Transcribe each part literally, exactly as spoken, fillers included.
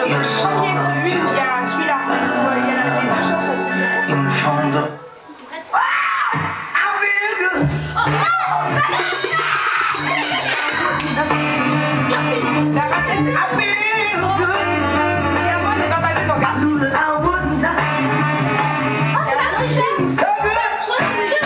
sur le premier, celui où il y a celui-là, où il y a les deux chansons. La raté, c'est pas fait. Diamant n'est pas passé dans Garfield. Oh, c'est pas vrai, je crois que c'est les deux.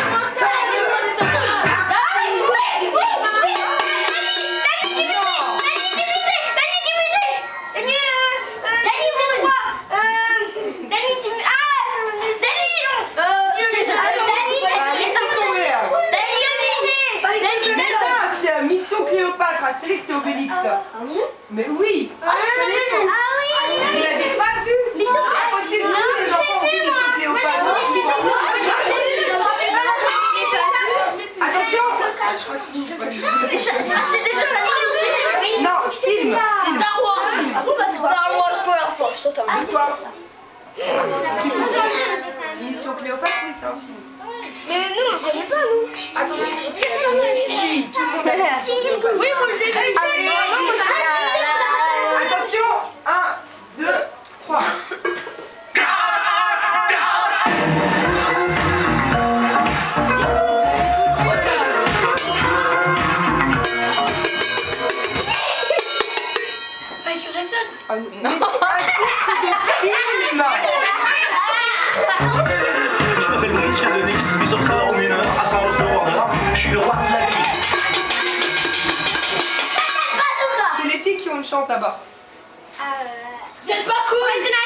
Cléopâtre, Astérix et Obélix. Ah oui? Mais oui. Ah oui. Vous l'avez pas vu? Mission Cléopâtre. C'est vous, les enfants, ont vu Mission Cléopâtre. Attention. C'est des dessins animés aussi. Non, film. Star Wars. Ah bon, bah c'est Star Wars Square Force, totalement. C'est quoi? Mission Cléopâtre, oui, c'est un film. Mais nous, on ne connaît pas, nous. Attendez, si, tout le monde a vu. Oui, moi je l'ai vu. Attention, un, deux, trois. Michael Jackson. Ah, non. Mais un titre de film. Je suis le roi de la vie. C'est les filles qui ont une chance d'abord. C'est pas cool.